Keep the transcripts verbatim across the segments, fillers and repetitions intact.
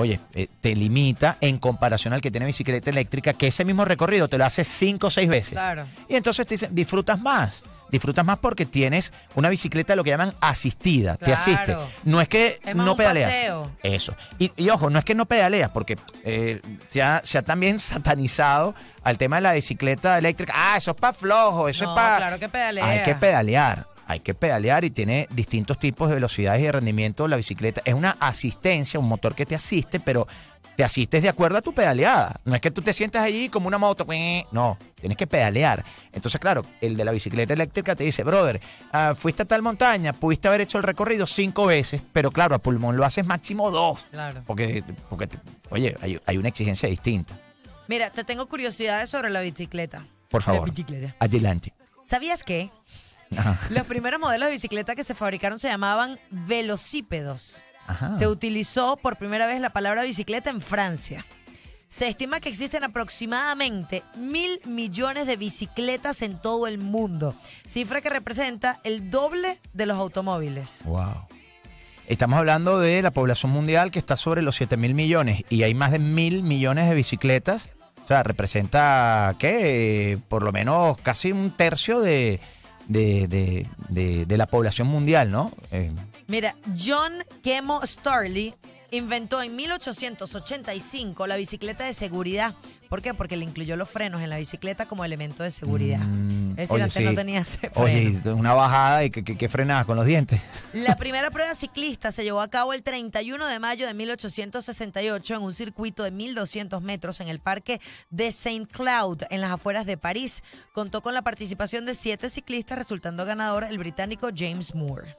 oye, eh, te limita en comparación al que tiene bicicleta eléctrica, que ese mismo recorrido te lo hace cinco o seis veces. Claro. Y entonces te dicen, disfrutas más. Disfrutas más porque tienes una bicicleta, lo que llaman asistida, Claro. te asiste. No es que Es más no un pedaleas. paseo. Eso. Y, y ojo, no es que no pedaleas, porque eh, se, ha, se ha también satanizado al tema de la bicicleta eléctrica. Ah, eso es para flojo, eso No, es para... claro que pedalea. Hay que pedalear. Hay que pedalear y tiene distintos tipos de velocidades y de rendimiento la bicicleta. Es una asistencia, un motor que te asiste, pero te asistes de acuerdo a tu pedaleada. No es que tú te sientas allí como una moto. No, tienes que pedalear. Entonces, claro, el de la bicicleta eléctrica te dice, brother, uh, fuiste a tal montaña, pudiste haber hecho el recorrido cinco veces, pero claro, a pulmón lo haces máximo dos. Claro. Porque, porque oye, hay, hay una exigencia distinta. Mira, te tengo curiosidades sobre la bicicleta. Por favor, La bicicleta. adelante. ¿Sabías que Ajá. los primeros modelos de bicicleta que se fabricaron se llamaban velocípedos? Ajá. Se utilizó por primera vez la palabra bicicleta en Francia. Se estima que existen aproximadamente mil millones de bicicletas en todo el mundo, cifra que representa el doble de los automóviles. Wow. Estamos hablando de la población mundial que está sobre los siete mil millones y hay más de mil millones de bicicletas. O sea, representa, ¿qué? Por lo menos casi un tercio de, de, de, de, de la población mundial, ¿no? Eh, Mira, John Kemo Starley inventó en mil ochocientos ochenta y cinco la bicicleta de seguridad. ¿Por qué? Porque le incluyó los frenos en la bicicleta como elemento de seguridad. Mm, es decir, oye, antes sí. no tenía ese freno. Oye, una bajada y que, que, que frenabas con los dientes. La primera prueba ciclista se llevó a cabo el treinta y uno de mayo de mil ochocientos sesenta y ocho en un circuito de mil doscientos metros en el parque de Saint Cloud, en las afueras de París. Contó con la participación de siete ciclistas, resultando ganador el británico James Moore.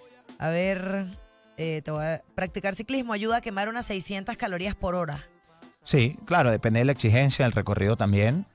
A ver, eh, te voy a practicar ciclismo ayuda a quemar unas seiscientas calorías por hora. Sí, claro, depende de la exigencia, del recorrido también.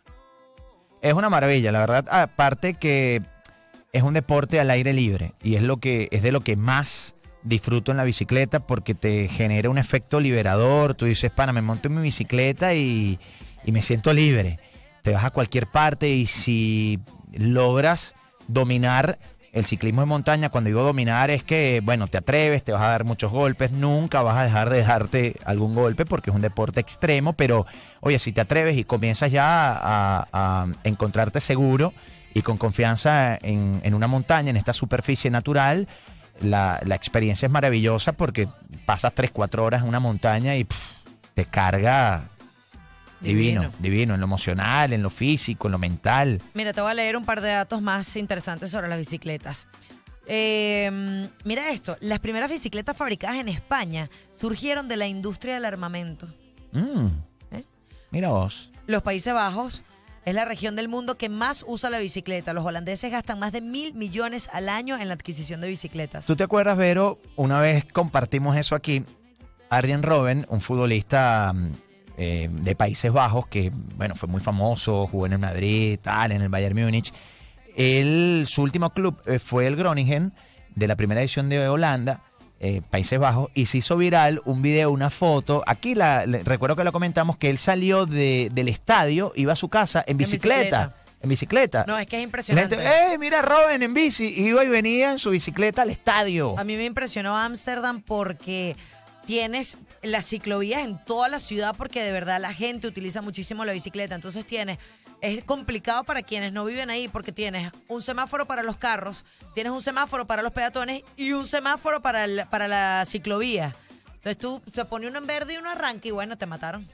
Es una maravilla, la verdad. Aparte que es un deporte al aire libre y es lo que es de lo que más disfruto en la bicicleta porque te genera un efecto liberador. Tú dices, pana, me monto en mi bicicleta y, y me siento libre. Te vas a cualquier parte y si logras dominar el ciclismo de montaña, cuando digo dominar es que, bueno, te atreves, te vas a dar muchos golpes, nunca vas a dejar de darte algún golpe porque es un deporte extremo, pero oye, si te atreves y comienzas ya a, a encontrarte seguro y con confianza en, en una montaña, en esta superficie natural, la, la experiencia es maravillosa porque pasas tres, cuatro horas en una montaña y pff, te carga divino, divino, divino, en lo emocional, en lo físico, en lo mental. Mira, te voy a leer un par de datos más interesantes sobre las bicicletas. Eh, mira esto, las primeras bicicletas fabricadas en España surgieron de la industria del armamento. Mm, ¿Eh? Mira vos. Los Países Bajos es la región del mundo que más usa la bicicleta. Los holandeses gastan más de mil millones al año en la adquisición de bicicletas. ¿Tú te acuerdas, Vero? Una vez compartimos eso aquí. Arjen Robben, un futbolista eh, de Países Bajos que, bueno, fue muy famoso, jugó en el Madrid, tal, en el Bayern Múnich. Él, su último club eh, fue el Groningen, de la primera edición de Holanda, eh, Países Bajos, y se hizo viral un video, una foto. Aquí la, le, recuerdo que lo comentamos, que él salió de, del estadio, iba a su casa en bicicleta. En bicicleta. En bicicleta. No, es que es impresionante. La gente, ¡eh, mira Robben en bici! Iba y venía en su bicicleta al estadio. A mí me impresionó Ámsterdam porque tienes las ciclovías en toda la ciudad porque de verdad la gente utiliza muchísimo la bicicleta. Entonces tienes, es complicado para quienes no viven ahí porque tienes un semáforo para los carros, tienes un semáforo para los peatones y un semáforo para, el, para la ciclovía. Entonces tú te pones uno en verde y uno arranca y bueno, te mataron.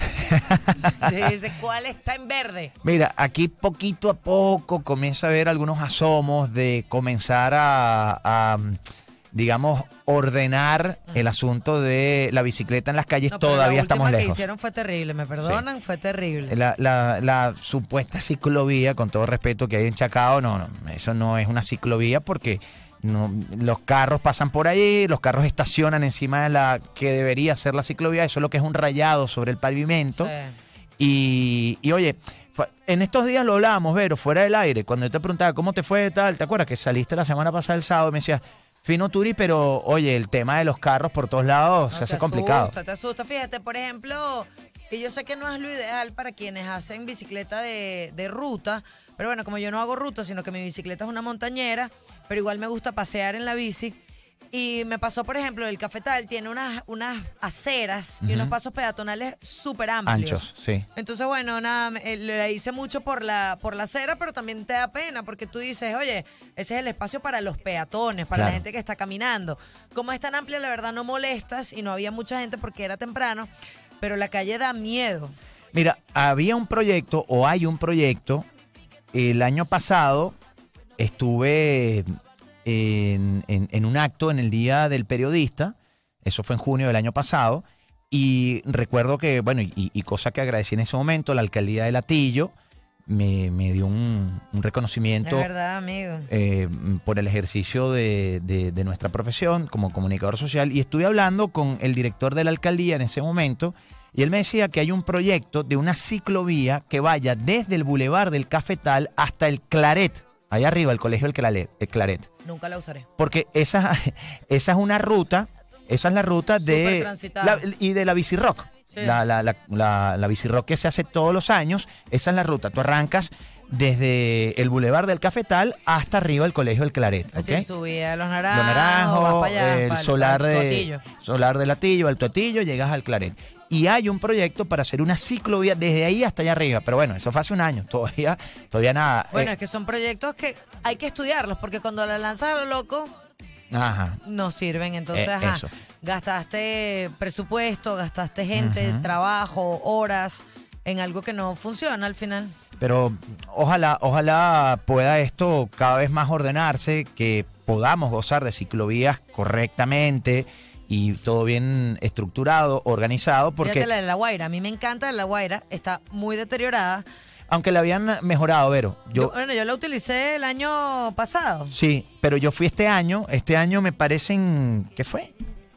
Dice, ¿cuál está en verde? Mira, aquí poquito a poco comienza a haber algunos asomos de comenzar a, a digamos, ordenar uh-huh. el asunto de la bicicleta en las calles. No, todavía estamos lejos. La última que hicieron fue terrible, me perdonan, sí. fue terrible. La, la, la supuesta ciclovía, con todo respeto que hay en Chacao, no, no, eso no es una ciclovía porque no, los carros pasan por ahí, los carros estacionan encima de la que debería ser la ciclovía, eso es lo que es un rayado sobre el pavimento. Sí. Y, y oye, en estos días lo hablábamos, Vero, fuera del aire, cuando yo te preguntaba cómo te fue tal, ¿te acuerdas que saliste la semana pasada el sábado y me decías, fino Turi, pero oye, el tema de los carros por todos lados no, se hace complicado. Asusta, te asusta, fíjate, por ejemplo, y yo sé que no es lo ideal para quienes hacen bicicleta de, de ruta, pero bueno, como yo no hago ruta, sino que mi bicicleta es una montañera, pero igual me gusta pasear en la bici. Y me pasó, por ejemplo, el Cafetal tiene unas, unas aceras y Ujú. unos pasos peatonales súper amplios. Anchos, sí. Entonces, bueno, nada, me- eh, le hice mucho por la, por la acera, pero también te da pena porque tú dices, oye, ese es el espacio para los peatones, para la Claro. gente que está caminando. Como es tan amplia, la verdad no molestas y no había mucha gente porque era temprano, pero la calle da miedo. Mira, había un proyecto o hay un proyecto. El año pasado estuve en, en- en un acto en el Día del Periodista. Eso fue en junio del año pasado. Y recuerdo que, bueno, y, y cosa que agradecí en ese momento, la alcaldía de Latillo me, me dio un, un Es reconocimiento verdad, amigo. eh, por el ejercicio de, de- de nuestra profesión como comunicador social. Y estuve hablando con el director de la alcaldía en ese momento y él me decía que hay un proyecto de una ciclovía que vaya desde el Boulevard del Cafetal hasta el Claret, allá arriba, el colegio del Claret. El Claret. Nunca la usaré. Porque esa, esa es una ruta, esa es la ruta de Supertransitada. la- y de la Bici Rock. Sí. La, la, la, la, la Bici Rock que se hace todos los años, esa es la ruta. Tú arrancas desde el Boulevard del Cafetal hasta arriba el colegio del Claret. Es ¿ok? decir, subía a los naranjos, Los naranjos, vas para allá, el para solar para el de Totillo. solar de Latillo, al Totillo, llegas al Claret. Y hay un proyecto para hacer una ciclovía desde ahí hasta allá arriba. Pero bueno, eso fue hace un año. Todavía, todavía nada. Bueno, Eh, es que son proyectos que hay que estudiarlos, porque cuando la lanzas a lo loco, ajá. no sirven. Entonces, Eh, ajá, eso. gastaste presupuesto, gastaste gente, Ujú. trabajo, horas, en algo que no funciona al final. Pero ojalá, ojalá pueda esto cada vez más ordenarse, que podamos gozar de ciclovías correctamente y todo bien estructurado, organizado, porque Fíjate la de La Guaira, a mí me encanta La Guaira, está muy deteriorada. aunque la habían mejorado, Vero, Yo, yo, bueno, yo la utilicé el año pasado. sí, pero yo fui este año, este año me parecen, ¿qué fue?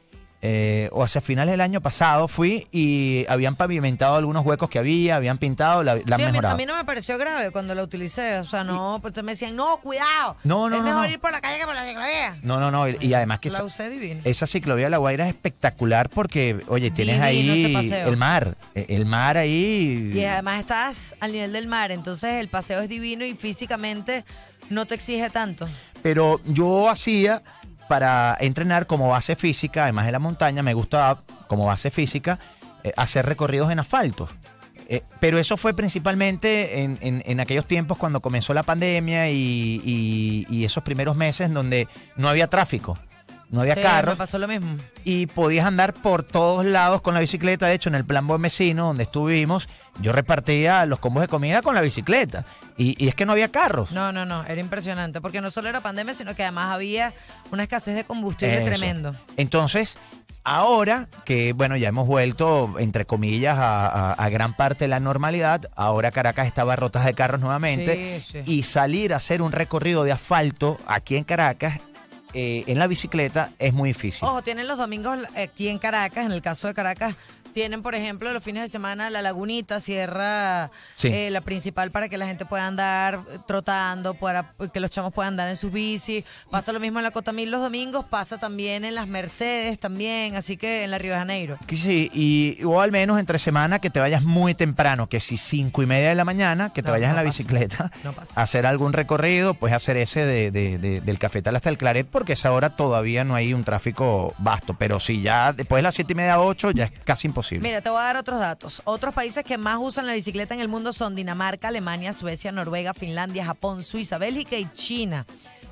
Eh, o hacia finales del año pasado fui y habían pavimentado algunos huecos que había, habían pintado, la, la han Sí, a, mí, mejorado. a mí no me pareció grave cuando la utilicé, o sea, no, porque me decían, no, cuidado, No, no, es no, mejor no. ir por la calle que por la ciclovía. No, no, no, y, y además que La esa, usé divino. esa ciclovía de La Guaira es espectacular porque, oye, tienes Divino ese ahí paseo. el mar, eh, el mar ahí. Y además estás al nivel del mar, entonces el paseo es divino y físicamente no te exige tanto. Pero yo hacía para entrenar como base física, además de la montaña, me gustaba como base física eh, hacer recorridos en asfalto. Eh, pero eso fue principalmente en, en- en aquellos tiempos cuando comenzó la pandemia y, y- y esos primeros meses en donde no había tráfico, no había Sí, carros. me pasó lo mismo. Y podías andar por todos lados con la bicicleta. De hecho, en el Plan Buen Vecino, donde estuvimos, yo repartía los combos de comida con la bicicleta. Y, y es que no había carros. No, no, no, era impresionante, porque no solo era pandemia, sino que además había una escasez de combustible Eso. tremendo. Entonces, ahora que, bueno, ya hemos vuelto, entre comillas, a, a- a gran parte de la normalidad, ahora Caracas está abarrotada de carros nuevamente. Sí, sí. Y salir a hacer un recorrido de asfalto aquí en Caracas, eh, en la bicicleta, es muy difícil. Ojo, tienen los domingos aquí en Caracas, en el caso de Caracas, tienen, por ejemplo, los fines de semana la Lagunita, Sierra, Sí. eh, la principal para que la gente pueda andar eh, trotando, para que los chamos puedan andar en sus bicis. Pasa lo mismo en la Cotamil los domingos, pasa también en las Mercedes también, así que en la Río de Janeiro. Que Sí, y, o al menos entre semana que te vayas muy temprano, que si cinco y media de la mañana, que te No, vayas no en la pasa. bicicleta No pasa. a hacer algún recorrido, pues hacer ese de, de- de- del Cafetal hasta el Claret, porque a esa hora todavía no hay un tráfico vasto, pero si ya después de las siete y media, ocho, ya es casi imposible. Mira, te voy a dar otros datos. Otros países que más usan la bicicleta en el mundo son Dinamarca, Alemania, Suecia, Noruega, Finlandia, Japón, Suiza, Bélgica y China.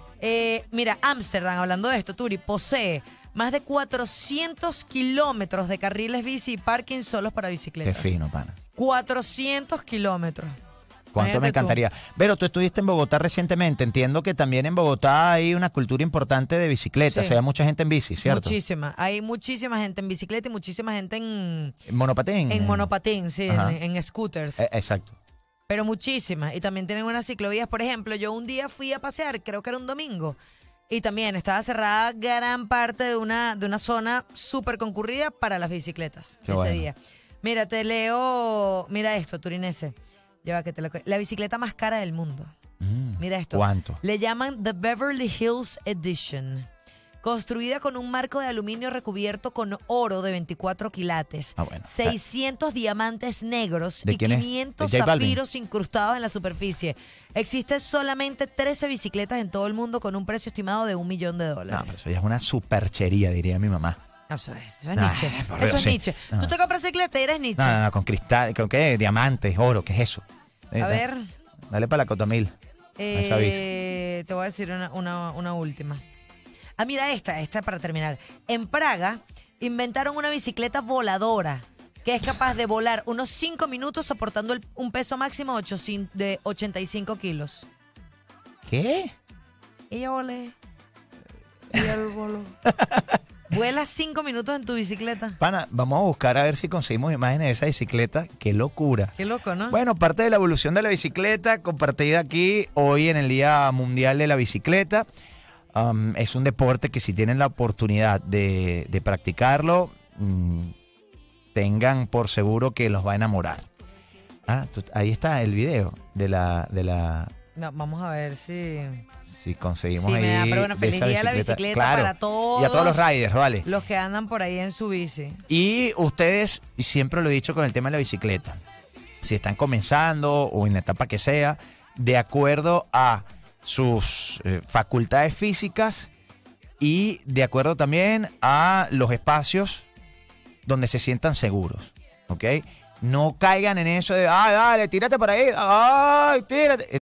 Eh, mira, Ámsterdam, hablando de esto, Turi, posee más de cuatrocientos kilómetros de carriles bici y parking solos para Qué bicicletas. fino, pana. cuatrocientos kilómetros. Cuánto me Imagínate tú. encantaría. Pero tú estuviste en Bogotá recientemente. Entiendo que también en Bogotá hay una cultura importante de bicicleta. Sí. O sea, hay mucha gente en bici, ¿cierto? Muchísima. Hay muchísima gente en bicicleta y muchísima gente en, En monopatín. en monopatín, sí, Ajá. en, en scooters. Eh, exacto. Pero muchísimas. Y también tienen unas ciclovías. Por ejemplo, yo un día fui a pasear, creo que era un domingo, y también estaba cerrada gran parte de una, de una zona súper concurrida para las bicicletas Qué ese bueno. día. Mira, te leo, mira esto, turinese. Lleva que te lo, la bicicleta más cara del mundo. Mm, Mira esto. ¿Cuánto? Le llaman The Beverly Hills Edition. construida con un marco de aluminio recubierto con oro de veinticuatro quilates, Ah, bueno. seiscientos diamantes negros ¿De y quién es? quinientos ¿De J Balvin? zafiros incrustados en la superficie. Existen solamente trece bicicletas en todo el mundo con un precio estimado de un millón de No, dólares. pero eso ya es una superchería, diría mi mamá. Eso es, eso es Nah, Nietzsche. por Eso Dios, es sí. Nietzsche. No. Tú te compras bicicleta y eres Nietzsche. No, no, no, con cristal, ¿con qué? Diamantes, oro, ¿qué es eso? Eh, A da- ver, Dale para la Cotamil. esa bici. eh, te voy a decir una, una, una última. Ah, mira esta, esta para terminar. En Praga inventaron una bicicleta voladora que es capaz de volar unos cinco minutos soportando el- un peso máximo ochocientos de ochenta y cinco kilos. ¿Qué? Ella volé. Y él voló. Vuelas cinco minutos en tu bicicleta. Pana, vamos a buscar a ver si conseguimos imágenes de esa bicicleta. ¡Qué locura! Qué loco, ¿no? Bueno, parte de la evolución de la bicicleta compartida aquí hoy en el Día Mundial de la Bicicleta. Um, es un deporte que si tienen la oportunidad de, de practicarlo, mm, tengan por seguro que los va a enamorar. Ah, tú- ahí está el video de la, de la, No, vamos a ver si, si conseguimos si ahí me da, pero bueno, de feliz esa día de la bicicleta Claro. para todos. Y a todos los riders, vale. Los que andan por ahí en su bici. Y ustedes, y siempre lo he dicho con el tema de la bicicleta, si están comenzando o en la etapa que sea, de acuerdo a sus eh, facultades físicas y de acuerdo también a los espacios donde se sientan seguros, ¿ok? No caigan en eso de, ay, dale, tírate por ahí, ay, tírate.